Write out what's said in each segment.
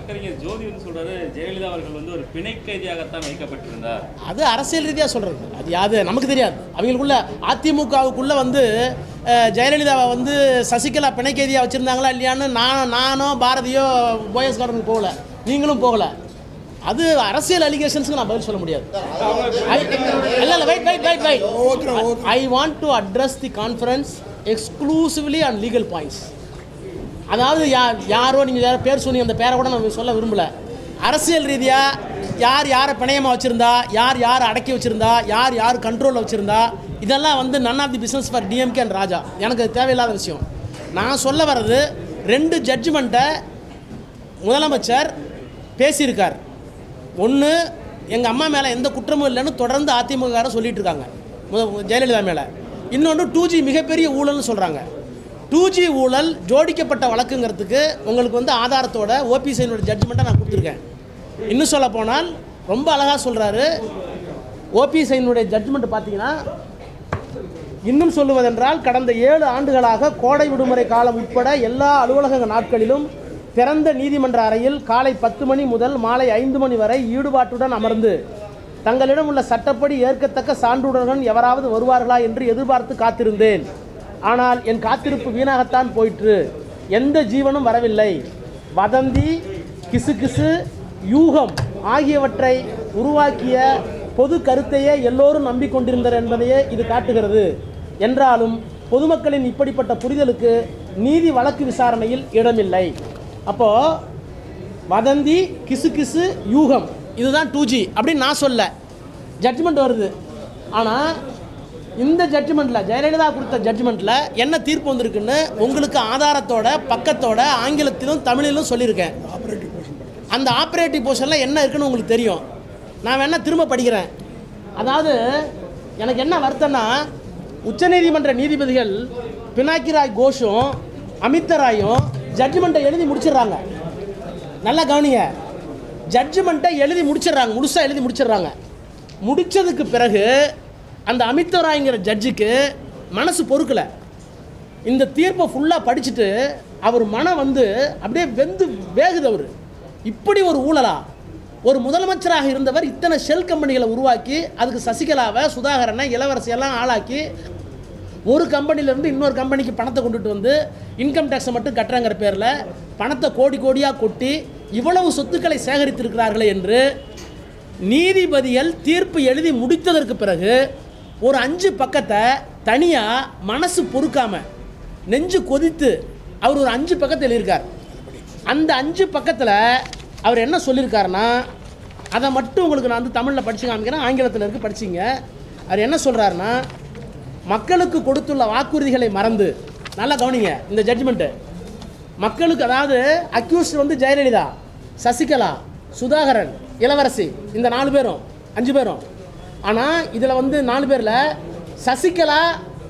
வழக்கறிஞர் ஜோதி வந்து சொல்றாரு, ஜெயலலிதா அவர்கள் வந்து ஒரு பிணை கைதியாகத்தான் வைக்கப்பட்டிருந்தார். அது அரசியல் ரீதியாக சொல்கிறது, அது யாது நமக்கு தெரியாது. அவங்களுக்குள்ள அதிமுகவுக்குள்ளே வந்து ஜெயலலிதாவை வந்து சசிகலா பிணை கைதியாக வச்சுருந்தாங்களா இல்லையான்னு நானோ பாரதியோ போயஸ் கார்டனுக்கு போகல, நீங்களும் போகலை. அது அரசியல் அலிகேஷன்ஸுக்கு நான் பதில் சொல்ல முடியாது. இல்லை wait I want to address the conference exclusively on legal points. அதாவது யாரோ நீங்கள் யாரோ பேர் சொன்னி, அந்த பேரை கூட நான் சொல்ல விரும்பலை. அரசியல் ரீதியாக யாரை பிணையமாக வச்சுருந்தா, யார் அடக்கி வச்சுருந்தா, யார் கண்ட்ரோலில் வச்சுருந்தா, இதெல்லாம் வந்து none of the business for DMK and Raja. எனக்கு தேவையில்லாத விஷயம். நான் சொல்ல வர்றது 2 ஜட்ஜ்மெண்ட்டை முதலமைச்சர் பேசியிருக்கார். ஒன்று, எங்கள் அம்மா மேலே எந்த குற்றமும் இல்லைன்னு தொடர்ந்து அதிமுக சொல்லிட்டு இருக்காங்க ஜெயலலிதா மேலே. இன்னொன்று 2G மிகப்பெரிய ஊழல்னு சொல்கிறாங்க. 2G ஊழல் ஜோடிக்கப்பட்ட வழக்குங்கிறதுக்கு உங்களுக்கு வந்து ஆதாரத்தோட ஓபிஎஸ்ஐனோட ஜட்ஜ்மெண்ட்டை நான் கொடுத்துருக்கேன். இன்னும் சொல்ல போனால் ரொம்ப அழகாக சொல்கிறாரு ஓபிஎஸ்ஐனுடைய ஜட்ஜ்மெண்ட். பார்த்தீங்கன்னா இன்னும் சொல்லுவதென்றால், கடந்த 7 ஆண்டுகளாக கோடை விடுமுறை காலம் உட்பட எல்லா அலுவலக நாட்களிலும் திறந்த நீதிமன்ற அறையில் காலை 10 மணி முதல் மாலை 5 மணி வரை ஈடுபாட்டுடன் அமர்ந்து தங்களிடம் உள்ள சட்டப்படி ஏற்கத்தக்க சான்றுடன் எவராவது வருவார்களா என்று எதிர்பார்த்து காத்திருந்தேன். ஆனால் என் காத்திருப்பு வீணாகத்தான் போயிற்று. எந்த ஜீவனும் வரவில்லை. வதந்தி, கிசுகிசு, யூகம் ஆகியவற்றை உருவாக்கிய பொது கருத்தையே எல்லோரும் நம்பிக்கொண்டிருந்தனர் என்பதையே இது காட்டுகிறது. என்றாலும் பொதுமக்களின் இப்படிப்பட்ட புரிதலுக்கு நீதி வழக்கு விசாரணையில் இடமில்லை. அப்போது வதந்தி, கிசுகிசு, யூகம் இதுதான் 2G அப்படின்னு நான் சொல்ல, ஜட்ஜ்மெண்ட் வருது. ஆனால் இந்த ஜட்ஜ்மெண்ட்டில், ஜெயலலிதா கொடுத்த ஜட்ஜ்மெண்ட்டில் என்ன தீர்ப்பு வந்திருக்குன்னு உங்களுக்கு ஆதாரத்தோட பக்கத்தோட ஆங்கிலத்திலும் தமிழிலும் சொல்லியிருக்கேன். அந்த ஆப்ரேட்டிவ் போர்ஷனில் என்ன இருக்குன்னு உங்களுக்கு தெரியும். நான் வேணால் திரும்ப படிக்கிறேன். அதாவது எனக்கு என்ன வருத்தம்னா, உச்சநீதிமன்ற நீதிபதிகள் பினாக்கி ராய் கோஷும் அமிதா ராயும் ஜட்ஜ்மெண்ட்டை எழுதி முடிச்சிடுறாங்க. நல்லா கவனிங்க, ஜட்ஜ்மெண்ட்டை எழுதி முடிச்சிடுறாங்க, முழுசாக எழுதி முடிச்சிடுறாங்க. முடித்ததுக்கு பிறகு அந்த அமிதா ராய்ங்கிற ஜட்ஜுக்கு மனசு பொறுக்கலை. இந்த தீர்ப்பை ஃபுல்லாக படிச்சுட்டு அவர் மனம் வந்து அப்படியே வெந்து வேகுது. அவர் இப்படி ஒரு ஊழலா? ஒரு முதலமைச்சராக இருந்தவர் இத்தனை ஷெல் கம்பெனிகளை உருவாக்கி அதுக்கு சசிகலாவை, சுதாகரனை, இளவரசியெல்லாம் ஆளாக்கி ஒரு கம்பெனிலேருந்து இன்னொரு கம்பெனிக்கு பணத்தை கொண்டுட்டு வந்து இன்கம் டேக்ஸை மட்டும் கட்டுறங்கிற பேரில் பணத்தை கோடி கோடியாக கொட்டி இவ்வளவு சொத்துக்களை சேகரித்திருக்கிறார்களே என்று நீதிபதிகள் தீர்ப்பு எழுதி முடித்ததற்கு பிறகு ஒரு 5 பக்கத்தை தனியாக மனசு பொறுக்காமல் நெஞ்சு கொதித்து அவர் ஒரு 5 பக்கத்தை எழுதியிருக்கார். அந்த 5 பக்கத்தில் அவர் என்ன சொல்லியிருக்காருன்னா, அதை மட்டும் உங்களுக்கு நான் வந்து தமிழில் படித்து காமிக்கிறேன், ஆங்கிலத்தில் இருக்குது, படிச்சிங்க. அவர் என்ன சொல்கிறாருன்னா, மக்களுக்கு கொடுத்துள்ள வாக்குறுதிகளை மறந்து, நல்லா கவனிங்க இந்த ஜட்ஜ்மெண்ட்டு, மக்களுக்கு, அதாவது அக்யூஸ்ட் வந்து ஜெயலலிதா, சசிகலா, சுதாகரன், இளவரசி, இந்த 4 பேரும் 5 பேரும். ஆனால் இதில் வந்து 4 பேரில் சசிகலா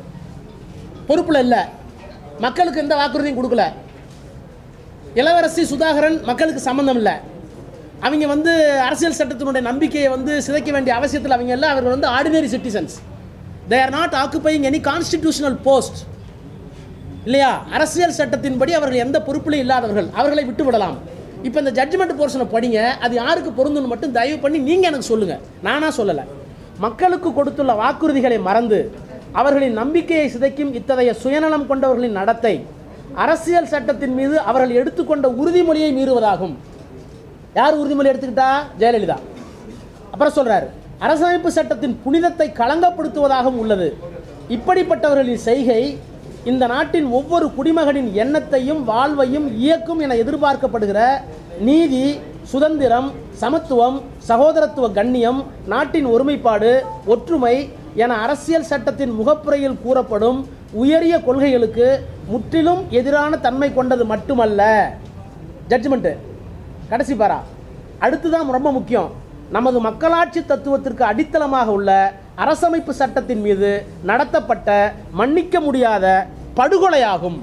பொறுப்பில் இல்லை, மக்களுக்கு எந்த வாக்குறுதியும் கொடுக்கல. இளவரசி, சுதாகரன் மக்களுக்கு சம்மந்தம் இல்லை. அவங்க வந்து அரசியல் சட்டத்தினுடைய நம்பிக்கையை வந்து சிதைக்க வேண்டிய அவசியத்தில் அவங்க இல்லை. அவர்கள் வந்து ordinary citizens. They are not occupying any constitutional post. இல்லையா? அரசியல் சட்டத்தின்படி அவர்கள் எந்த பொறுப்பிலும் இல்லாதவர்கள், அவர்களை விட்டு விடலாம். இப்போ இந்த ஜட்ஜ்மெண்ட் போர்ஷனை படிங்க, அது யாருக்கு பொருந்துன்னு மட்டும் தயவு பண்ணி நீங்கள் எனக்கு சொல்லுங்கள், நானாக சொல்லலை. மக்களுக்கு கொடுத்துள்ள வாக்குறுதிகளை மறந்து அவர்களின் நம்பிக்கையை சிதைக்கும் இத்தகைய சுயநலம் கொண்டவர்களின் நடத்தை அரசியல் சட்டத்தின் மீது அவர்கள் எடுத்துக்கொண்ட உறுதிமொழியை மீறுவதாகும். யார் உறுதிமொழி எடுத்துக்கிட்டா? ஜெயலலிதா. அப்புறம் சொல்றாரு, அரசமைப்பு சட்டத்தின் புனிதத்தை களங்கப்படுத்துவதாகவும் உள்ளது. இப்படிப்பட்டவர்களின் செய்கை இந்த நாட்டின் ஒவ்வொரு குடிமகனின் எண்ணத்தையும் வாழ்வையும் இயக்கும் என எதிர்பார்க்கப்படுகிற நீதி, சுதந்திரம், சமத்துவம், சகோதரத்துவ கண்ணியம், நாட்டின் ஒருமைப்பாடு, ஒற்றுமை என அரசியல் சட்டத்தின் முகப்புரையில் கூறப்படும் உயரிய கொள்கைகளுக்கு முற்றிலும் எதிரான தன்மை கொண்டது மட்டுமல்ல. ஜட்ஜ்மெண்ட்டு கடைசி பாரா. அடுத்துதான் ரொம்ப முக்கியம். நமது மக்களாட்சி தத்துவத்திற்கு அடித்தளமாக உள்ள அரசமைப்பு சட்டத்தின் மீது நடத்தப்பட்ட மன்னிக்க முடியாத படுகொலையாகும்.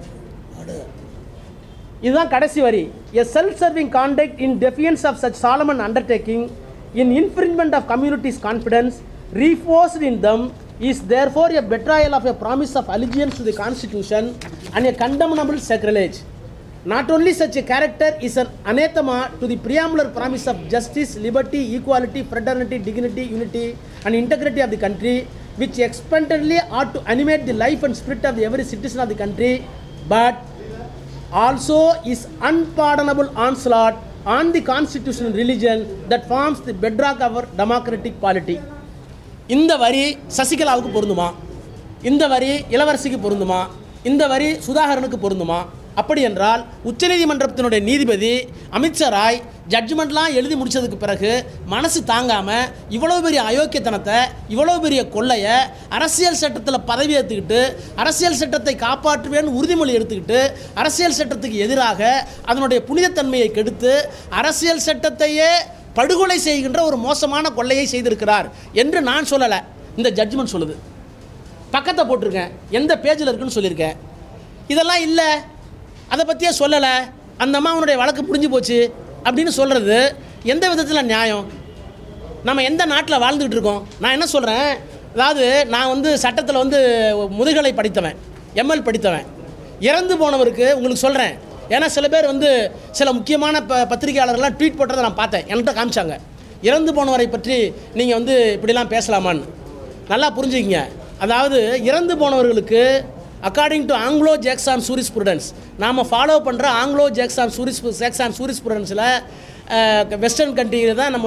இதுதான் கடைசி வரி. A self-serving conduct in defiance of such solemn undertaking, in infringement of community's confidence reinforced in them, is therefore a betrayal of a promise of allegiance to the Constitution and a condemnable sacrilege. Not only such a character is an anathema to the preambular promise of justice, liberty, equality, fraternity, dignity, unity, and integrity of the country, which expectantly ought to animate the life and spirit of every citizen of the country, but also is unpardonable onslaught on the constitutional religion that forms the bedrock of our democratic polity. இந்த வரி சசிகலாவுக்கு பொருந்துமா? இந்த வரி இளவரசிக்கு பொருந்துமா? இந்த வரி சுதாகரனுக்கு பொருந்துமா? அப்படி என்றால் உச்சநீதிமன்றத்தினுடைய நீதிபதி அமித்ஷா ராய் ஜட்ஜ்மெண்ட்லாம் எழுதி முடித்ததுக்கு பிறகு மனசு தாங்காமல் இவ்வளோ பெரிய அயோக்கியத்தனத்தை, இவ்வளோ பெரிய கொள்ளையை, அரசியல் சட்டத்தில் பதவி ஏற்றுக்கிட்டு அரசியல் சட்டத்தை காப்பாற்றுவேன்னு உறுதிமொழி எடுத்துக்கிட்டு அரசியல் சட்டத்துக்கு எதிராக அதனுடைய புனிதத்தன்மையை கெடுத்து அரசியல் சட்டத்தையே படுகொலை செய்கின்ற ஒரு மோசமான கொள்ளையை செய்திருக்கிறார் என்று நான் சொல்லலை, இந்த ஜட்ஜ்மெண்ட் சொல்லுது. பக்கத்தை போட்டிருக்கேன், எந்த பேஜில் இருக்குன்னு சொல்லியிருக்கேன். இதெல்லாம் இல்லை, அதை பற்றியே சொல்லலை, அந்த அம்மாவனுடைய வழக்கு புரிஞ்சு போச்சு அப்படின்னு சொல்கிறது எந்த விதத்தில் நியாயம்? நம்ம எந்த நாட்டில் வாழ்ந்துக்கிட்டு இருக்கோம்? நான் என்ன சொல்கிறேன், அதாவது நான் வந்து சட்டத்தில் வந்து முதுகலை படித்தவன், எம்எல் படித்தவன். இறந்து போனவருக்கு உங்களுக்கு சொல்கிறேன், ஏன்னா சில பேர் வந்து சில முக்கியமான பத்திரிகையாளர்கள்லாம் ட்வீட் போட்டதை நான் பார்த்தேன், என்கிட்ட காமிச்சாங்க. இறந்து போனவரை பற்றி நீங்கள் வந்து இப்படிலாம் பேசலாமான்னு. நல்லா புரிஞ்சுக்கிங்க. அதாவது இறந்து போனவர்களுக்கு according to Anglo Saxon jurisprudence, நாம் ஃபாலோ பண்ணுற ஆங்கிலோ ஜாக்சன் ஜூரிஸ்ப்ருடன்ஸில் வெஸ்டர்ன் கண்ட்ரியில் தான்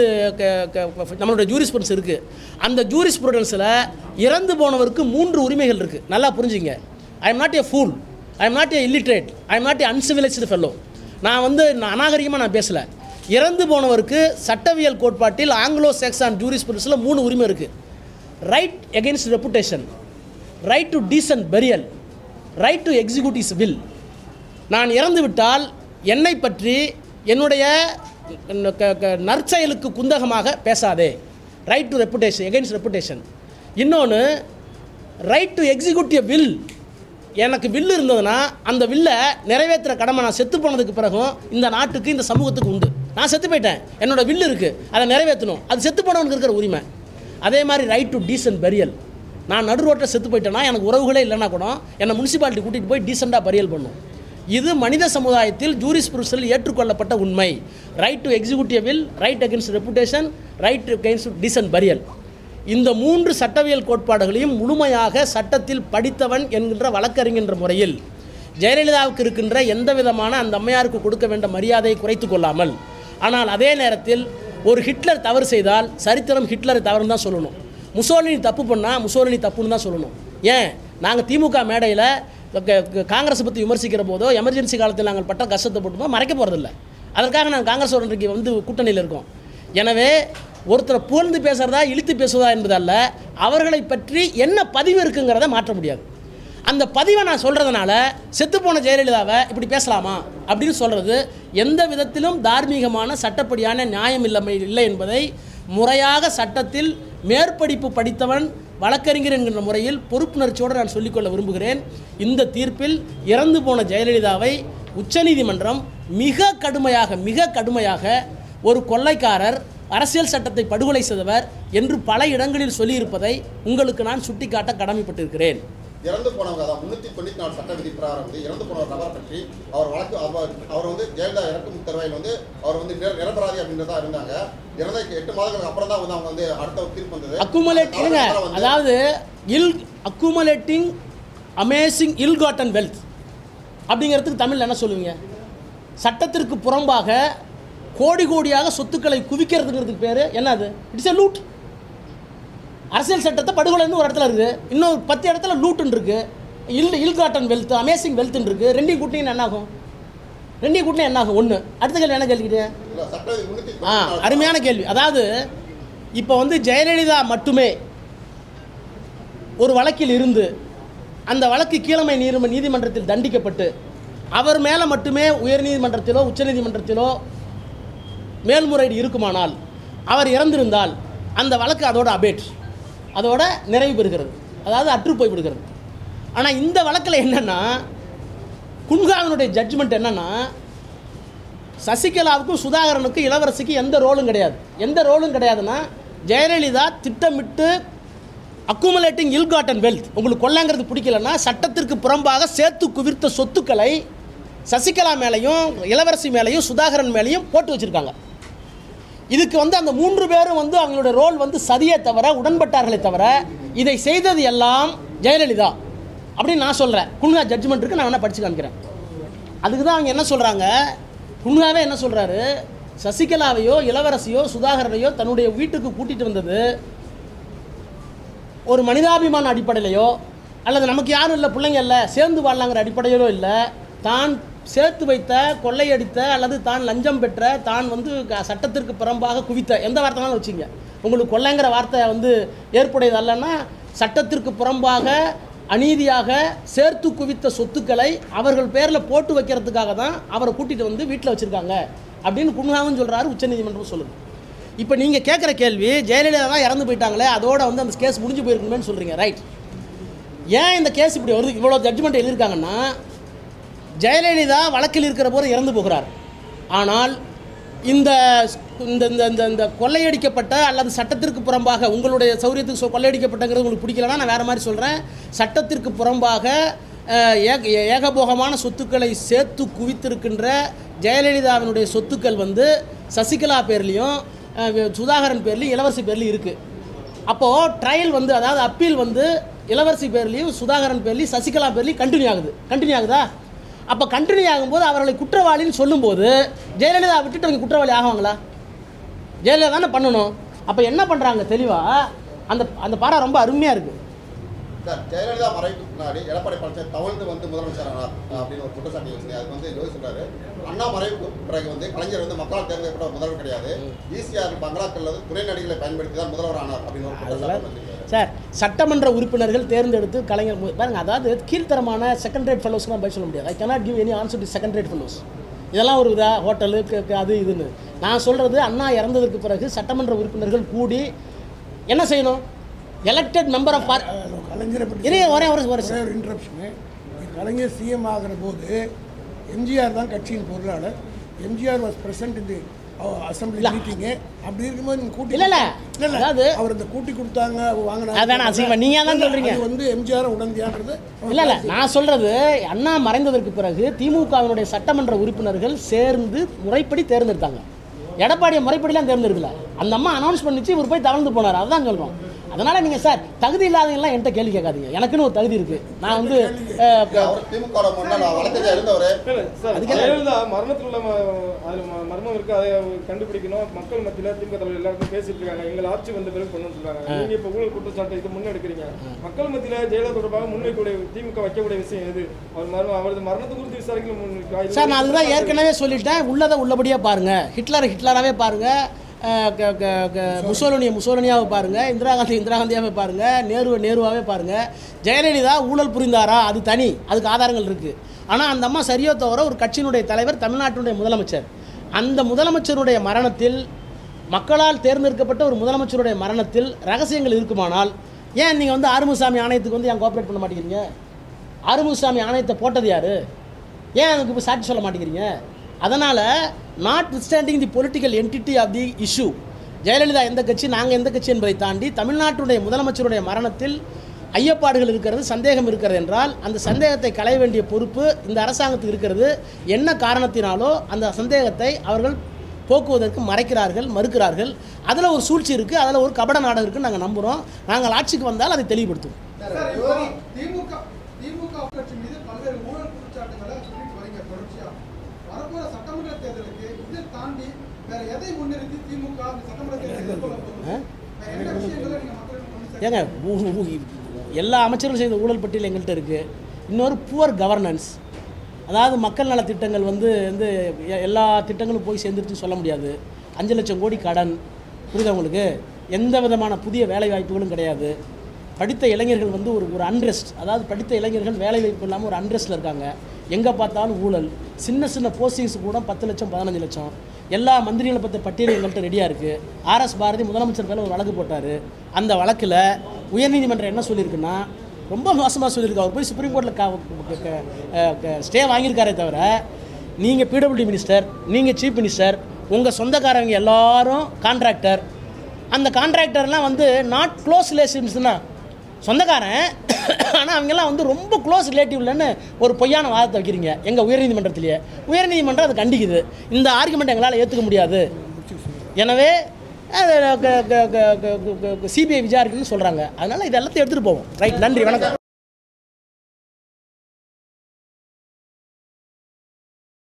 நம்மளோட ஜூரிஸ்ப்ருடன்ஸ் இருக்குது. அந்த ஜூரிஸ்ப்ருடன்ஸில் இறந்து போனவருக்கு 3 உரிமைகள் இருக்குது. நல்லா புரிஞ்சுங்க. I am not a fool, I am not a illiterate, I am not a uncivilised fellow. நான் வந்து அநாகரிகமாக நான் பேசலை. இறந்து போனவருக்கு சட்டவியல் கோட்பாட்டில் ஆங்கிலோ சாக்சன் ஜூரிஸ்ப்ருடன்ஸில் 3 உரிமை இருக்குது. Right against reputation, right to decent burial, right to execute is will. நான் இறந்து விட்டால் என்னை பற்றி என்னுடைய நற்செயலுக்கு குந்தகமாக பேசாதே, right to reputation, against reputation. இன்னொன்று right to execute a will. எனக்கு வில்லு இருந்ததுன்னா அந்த வில்லை நிறைவேற்றுற கடமை நான் செத்து போனதுக்கு பிறகும் இந்த நாட்டுக்கு, இந்த சமூகத்துக்கு உண்டு. நான் செத்து போயிட்டேன், என்னோடய வில்லு இருக்குது, அதை நிறைவேற்றணும், அது செத்து போனவனுக்கு இருக்கிற உரிமை. அதே மாதிரி ரைட் டு டீசன்ட் பெரியல். நான் நடு ரோட்டில் செத்து போயிட்டேன்னா எனக்கு உறவுகளே இல்லைன்னா கூட என்னை முனிசிபாலிட்டி கூட்டிகிட்டு போய் டீசெண்டாக பரியல் பண்ணும். இது மனித சமுதாயத்தில் ஜூரிஸ்ப்ருடன்ஸில் ஏற்றுக்கொள்ளப்பட்ட உண்மை. Right to executive will, right against reputation, right against decent burial. இந்த 3 சட்டவியல் கோட்பாடுகளையும் முழுமையாக சட்டத்தில் படித்தவன் என்கின்ற வழக்கறிஞர் முறையில் ஜெயலலிதாவுக்கு இருக்கின்ற எந்த விதமான அந்த அம்மையாருக்கு கொடுக்க வேண்ட மரியாதையை குறைத்து கொள்ளாமல், ஆனால் அதே நேரத்தில் ஒரு ஹிட்லர் தவறு செய்தால் சரித்திரம் ஹிட்லரை தவறுன்னு தான் சொல்லணும். முசோலினி தப்பு பண்ணால் முசோலினி தப்புன்னு தான் சொல்லணும். ஏன் நாங்கள் திமுக மேடையில் காங்கிரஸை பற்றி விமர்சிக்கிற போதோ எமர்ஜென்சி காலத்தில் நாங்கள் பட்ட கஷ்டத்தை போட்டுமோ மறைக்க போகிறதில்ல. அதற்காக நாங்கள் காங்கிரஸ் இன்றைக்கு வந்து கூட்டணியில் இருக்கோம். எனவே ஒருத்தரை புகழ்ந்து பேசுகிறதா இழுத்து பேசுவதா என்பதல்ல, அவர்களை பற்றி என்ன பதிவு இருக்குங்கிறத மாற்ற முடியாது. அந்த பதிவை நான் சொல்கிறதுனால செத்துப்போன ஜெயலலிதாவை இப்படி பேசலாமா அப்படின்னு சொல்கிறது எந்த விதத்திலும் தார்மீகமான சட்டப்படியான நியாயம் இல்லை என்பதை முறையாக சட்டத்தில் மேற்படிப்பு படித்தவன் வழக்கறிஞர் என்கின்ற முறையில் பொறுப்புணர்ச்சியோடு நான் சொல்லிக்கொள்ள விரும்புகிறேன். இந்த தீர்ப்பில் இறந்து போன ஜெயலலிதாவை உச்சநீதிமன்றம் மிக கடுமையாக ஒரு கொள்ளைக்காரர், அரசியல் சட்டத்தை படுகொலை செய்தவர் என்று பல இடங்களில் சொல்லியிருப்பதை உங்களுக்கு நான் சுட்டிக்காட்ட கடமைப்பட்டிருக்கிறேன். இறந்து போனவங்க, அதாவது 394 சட்ட விதி பிரகாரம் வந்து இறந்து போன நபரை பற்றி அவர் வழக்கு அவர் வந்து ஜெயலலிதா இறக்கும் தருவாயில் வந்து அவர் வந்து நிரபராதி அப்படின்றதா இருந்தாங்க. இறந்த 8 மாதங்களுக்கு அப்புறம் தான் வந்து அவங்க வந்து அடுத்த தீர்ப்பு வந்தது. அதாவது accumulating amassing ill gotten wealth அப்படிங்கிறதுக்கு தமிழில் என்ன சொல்லுவீங்க? சட்டத்திற்கு புறம்பாக கோடியாக சொத்துக்களை குவிக்கிறதுங்கிறதுக்கு பேர் என்னது? It's a loot. அரசியல் சட்டத்தை படுகொலைன்னு ஒரு இடத்துல இருக்குது, இன்னொரு 10 இடத்துல லூட்டுன்னு இருக்குது, இல் காட்டன் வெல்த், அமேசிங் வெல்த்துன்னு இருக்குது. ரெண்டையும் கூட்டிங்கன்னா என்ன ஆகும்? ஒன்று. அடுத்த கேள்வி என்ன கேள்விக்கிட்டேன்? அருமையான கேள்வி. அதாவது இப்போ வந்து ஜெயலலிதா மட்டுமே ஒரு வழக்கில் இருந்து அந்த வழக்கு கீழமை நீதிமன்றத்தில் தண்டிக்கப்பட்டு அவர் மேலே மட்டுமே உயர்நீதிமன்றத்திலோ உச்சநீதிமன்றத்திலோ மேல்முறையீடு இருக்குமானால், அவர் இறந்திருந்தால் அந்த வழக்கு அதோட நிறைவு பெறுகிறது, அதாவது அற்று போய்விடுகிறது. ஆனால் இந்த வழக்கில் என்னென்னா, குன்ஹாவினுடைய ஜட்ஜ்மெண்ட் என்னென்னா, சசிகலாவுக்கும் சுதாகரனுக்கும் இளவரசிக்கு எந்த ரோலும் கிடையாதுன்னா, ஜெயலலிதா திட்டமிட்டு அக்குமுலேட்டிங் இல் காட்டன் வெல்த், உங்களுக்கு கொள்ளைங்கிறது பிடிக்கலன்னா சட்டத்திற்கு புறம்பாக சேர்த்து குவிர்த்த சொத்துக்களை சசிகலா மேலேயும் இளவரசி மேலேயும் சுதாகரன் மேலேயும் போட்டு வச்சுருக்காங்க. இதுக்கு வந்து அந்த 3 பேரும் வந்து அவங்களுடைய ரோல் வந்து சதியே தவிர உடன்பட்டார்களே தவிர இதை செய்தது எல்லாம் ஜெயலலிதா அப்படின்னு நான் சொல்கிறேன். குன்ஹா ஜட்ஜ்மெண்ட் இருக்குது, நான் வேணால் படித்து காமிக்கிறேன். அதுக்கு தான் அவங்க என்ன சொல்கிறாங்க, குன்ஹாவே என்ன சொல்கிறாரு, சசிகலாவையோ இளவரசியோ சுதாகரனையோ தன்னுடைய வீட்டுக்கு கூட்டிகிட்டு வந்தது ஒரு மனிதாபிமான அடிப்படையிலையோ அல்லது நமக்கு யாரும் இல்லை பிள்ளைங்க இல்லை சேர்ந்து வாழலாங்கிற அடிப்படையிலோ இல்லை, தான் சேர்த்து வைத்த கொள்ளையடித்த அல்லது தான் லஞ்சம் பெற்ற தான் வந்து சட்டத்திற்கு புறம்பாக குவித்த எந்த வார்த்தைனாலும் வச்சுங்க, உங்களுக்கு கொள்ளைங்கிற வார்த்தை வந்து ஏற்புடையது அல்லன்னா சட்டத்திற்கு புறம்பாக அநீதியாக சேர்த்து குவித்த சொத்துக்களை அவர்கள் பேரில் போட்டு வைக்கிறதுக்காக தான் அவரை கூட்டிகிட்டு வந்து வீட்டில் வச்சுருக்காங்க அப்படின்னு குன்ஹாவும் சொல்கிறாரு, உச்சநீதிமன்றம் சொல்லுது. இப்போ நீங்கள் கேட்குற கேள்வி, ஜெயலலிதா தான் இறந்து போயிட்டாங்களே அதோட வந்து அந்த கேஸ் முடிஞ்சு போயிருக்குமேன்னு சொல்கிறீங்க, ரைட். ஏன் இந்த கேஸ் இப்படி வருது, இவ்வளோ ஜட்ஜ்மெண்ட் எழுதியிருக்காங்கன்னா, ஜெயலலிதா வழக்கில் இருக்கிற போது இறந்து போகிறார். ஆனால் இந்த இந்த இந்த இந்த கொள்ளையடிக்கப்பட்ட அல்லது சட்டத்திற்கு புறம்பாக உங்களுடைய சௌரியத்துக்கு கொள்ளையடிக்கப்பட்டங்கிறது உங்களுக்கு பிடிக்கலன்னா நான் வேறு மாதிரி சொல்கிறேன், சட்டத்திற்கு புறம்பாக ஏகபோகமான சொத்துக்களை சேர்த்து குவித்திருக்கின்ற ஜெயலலிதாவினுடைய சொத்துக்கள் வந்து சசிகலா பேர்லேயும் சுதாகரன் பேர்லேயும் இளவரசி பேர்லேயும் இருக்குது. அப்போது ட்ரையல் வந்து அதாவது அப்பீல் வந்து இளவரசி பேர்லேயும் சுதாகரன் பேர்லேயும் சசிகலா பேர்லேயும் கண்டினியூ ஆகுதா? அப்போ கண்டினியூ ஆகும்போது அவர்களை குற்றவாளின்னு சொல்லும்போது ஜெயலலிதா விட்டுட்டு அவங்க குற்றவாளி ஆகுவாங்களா? ஜெயலலிதா தானே பண்ணணும். அப்போ என்ன பண்ணுறாங்க தெளிவாக, அந்த பாடம் ரொம்ப அருமையாக இருக்குது. சார், ஜெயலலிதா மறைவுக்கு முன்னாடி எடப்பாடி பழனிசாமி தவழ்ந்து வந்து முதலமைச்சர் ஆனார் அப்படின்னு ஒரு குற்றச்சாட்டு வச்சு அது வந்து ஜோதி சொல்றாரு. அண்ணா மறைவுக்கு பிறகு வந்து கலைஞர் வந்து மக்களால் தேர்ந்தெடுக்கப்பட்ட ஒரு முதல்வர் கிடையாது, ஈசிஆர் பங்களாக்கள் துணை நடிகளை பயன்படுத்தி தான் முதல்வர் ஆனார் அப்படின்னு ஒரு குற்றச்சாட்டு. சார், சட்டமன்ற உறுப்பினர்கள் தேர்ந்தெடுத்து கலைஞர் பாருங்க, அதாவது கீழ்த்தரமான செகண்ட் ரேட் ஃபெல்லோஸ்லாம் போய் சொல்ல முடியாது. I cannot give any answer to second rate fellows. இதெல்லாம் ஒரு இதா ஹோட்டலு அது இதுன்னு நான் சொல்கிறது, அண்ணா இறந்ததுக்கு பிறகு சட்டமன்ற உறுப்பினர்கள் கூடி என்ன செய்யணும், எலெக்டட் மெம்பர் ஆஃப் கலைஞரை ஒரே இன்ட்ரப்ஷனு. கலைஞர் சிஎம் ஆகிற போது எம்ஜிஆர் தான் கட்சியின் பொருளாளர். எம்ஜிஆர் வாஸ் பிரசன்ட் இந்த அசம்பிளி மீட்டிங்கு. அப்படி இருக்கும்போது நீங்கள் கூட்டி இல்லை அதாவது அவர் இந்த கூட்டி கொடுத்தாங்க வாங்கினாங்க, அதான் அசிங்கமா நீங்கள் தான் சொல்கிறீங்க. வந்து எம்ஜிஆர் உடனடியான்றது இல்லை நான் சொல்கிறது, அண்ணா மறைந்ததற்கு பிறகு திமுகவினுடைய சட்டமன்ற உறுப்பினர்கள் சேர்ந்து முறைப்படி தேர்ந்தெடுத்தாங்க. எடப்பாடியை முறைப்படிலாம் தேர்ந்தெடுக்கல, அந்த அம்மா அனௌன்ஸ் பண்ணிச்சு, இவர் போய் தவழ்ந்து போனார். அதுதான் சொல்கிறோம். அதனால் நீங்கள் சார் தகுதி இல்லாதவங்கலாம் என்கிட்ட கேள்வி கேட்காதீங்க, எனக்குன்னு ஒரு தகுதி இருக்குது. நான் வந்து மரணத்தில் உள்ள மர்மம் இருக்குது, அதை கண்டுபிடிக்கணும். மக்கள் மத்தியில் திமுக தலைவர் எல்லாருக்கும் பேசிட்டு இருக்காங்க, எங்கள் ஆட்சி வந்த பிறகு கொண்டு சொல்கிறாங்க. நீங்கள் இப்போ ஊழல் குற்றச்சாட்டை இது முன்னெடுக்கிறீங்க. மக்கள் மத்தியில் ஜெயலலிதா தொடர்பாக முன்வைக்கக்கூடிய திமுக வைக்கக்கூடிய விஷயம் எது? அவரது மரணத்தை குறித்து விசாரிக்கணும் சார். நான் அதுதான் ஏற்கனவே சொல்லிட்டேன், உள்ளதை உள்ளபடியாக பாருங்கள். ஹிட்லராகவே பாருங்கள், முசோலினியாவை பாருங்கள், இந்திரா காந்தியாவே பாருங்கள், நேருவாகவே பாருங்கள். ஜெயலலிதா ஊழல் புரிந்தாரா அது தனி, அதுக்கு ஆதாரங்கள் இருக்குது. ஆனால் அந்த அம்மா சரியோ தவிர ஒரு கட்சியினுடைய தலைவர், தமிழ்நாட்டினுடைய முதலமைச்சர். அந்த முதலமைச்சருடைய மரணத்தில், மக்களால் தேர்ந்தெடுக்கப்பட்ட ஒரு முதலமைச்சருடைய மரணத்தில் ரகசியங்கள் இருக்குமானால் ஏன் நீங்கள் வந்து ஆறுமுகசாமி ஆணையத்துக்கு வந்து ஏன் கோஆப்ரேட் பண்ண மாட்டேங்கிறீங்க? ஆறுமுகசாமி ஆணையத்தை போட்டது யார்? ஏன் அதுக்கு இப்போ சாட்சி சொல்ல மாட்டேங்கிறீங்க? அதனால் notwithstanding the political entity of the issue, Jayalalithaa எந்த கட்சி நாங்கள் எந்த கட்சி என்பதை தாண்டி தமிழ்நாட்டுடைய முதலமைச்சருடைய மரணத்தில் ஐயப்பாடுகள் இருக்கிறது, சந்தேகம் இருக்கிறது என்றால் அந்த சந்தேகத்தை களைய வேண்டிய பொறுப்பு இந்த அரசாங்கத்துக்கு இருக்கிறது. என்ன காரணத்தினாலோ அந்த சந்தேகத்தை அவர்கள் போக்குவதற்கு மறுக்கிறார்கள். அதில் ஒரு சூழ்ச்சி இருக்குது, அதில் ஒரு கபட நாடகம் இருக்குன்னு நாங்கள் நம்புகிறோம். நாங்கள் ஆட்சிக்கு வந்தால் அதை தெளிவுபடுத்துவோம். திமுக கட்சி மீது பல்வேறு ஊழல் குற்றச்சாட்டுகளை சொல்லிட்டு வரீங்க தொடர்ச்சியாக. வரப்போற சட்டமன்ற தேர்தலுக்கு இதை தாண்டி வேற எதை முன்னிறுத்தி திமுக சட்டமன்ற தேர்தல் ஏங்க எல்லா அமைச்சர்களும் செய்த ஊழல் பட்டியல் எங்கள்கிட்ட இருக்குது. இன்னொரு புவர் கவர்னன்ஸ், அதாவது மக்கள் நல திட்டங்கள் வந்து எல்லா திட்டங்களும் போய் சேர்ந்துருச்சுன்னு சொல்ல முடியாது. 5 லட்சம் கோடி கடன், புரியுதா உங்களுக்கு? எந்த விதமான புதிய வேலை வாய்ப்புகளும் கிடையாது. படித்த இளைஞர்கள் வந்து ஒரு அன்ரெஸ்ட், அதாவது படித்த இளைஞர்கள் வேலை வாய்ப்பு இல்லாமல் ஒரு அன்ரெஸ்ட்டில் இருக்காங்க. எங்கே பார்த்தாலும் ஊழல். சின்ன போஸ்டிங்ஸ் கூட 10 லட்சம் 15 லட்சம். எல்லா மந்திரிகளை பற்றி பட்டியல் எங்கள்கிட்ட ரெடியாக இருக்குது. RS பாரதி முதலமைச்சர் மேலே ஒரு வழக்கு போட்டார். அந்த வழக்கில் உயர்நீதிமன்றம் என்ன சொல்லியிருக்குன்னா, ரொம்ப மோசமாக சொல்லியிருக்கு. அவர் போய் சுப்ரீம் கோர்ட்டில் ஸ்டே வாங்கியிருக்காரே தவிர, நீங்கள் PWD மினிஸ்டர், நீங்கள் சீஃப் மினிஸ்டர், உங்கள் சொந்தக்காரங்க எல்லாரும் கான்ட்ராக்டர். அந்த கான்ட்ராக்டர்லாம் வந்து நாட் க்ளோஸ் ரிலேஷன்ஸ்னா சொந்தக்காரன். ஆனால் அவங்கெல்லாம் வந்து ரொம்ப க்ளோஸ் ரிலேட்டிவ்லன்னு ஒரு பொய்யான வாதத்தை வைக்கிறீங்க எங்கள் உயர்நீதிமன்றத்திலேயே. உயர்நீதிமன்றம் அதை கண்டிக்குது. இந்த ஆர்குமெண்ட் எங்களால் ஏற்றுக்க முடியாது. எனவே சிபிஐ விசாரிக்கணும்னு சொல்கிறாங்க. அதனால் இது எல்லாத்தையும் எடுத்துகிட்டு போவோம். ரைட், நன்றி, வணக்கம்.